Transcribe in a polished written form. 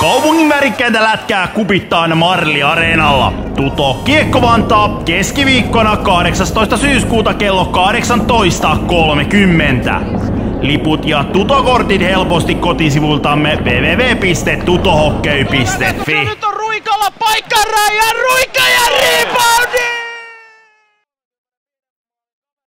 Kaupungin värikkäitä lätkää kupittaa aina Marli Areenalla. Tuto Kiekko Vantaa keskiviikkona 18. syyskuuta kello 18.30. Liput ja tutokortit helposti kotisivultamme www.tutohockey.fi. Nyt on Ruikalla paikka, Raija Ruika ja reboundin!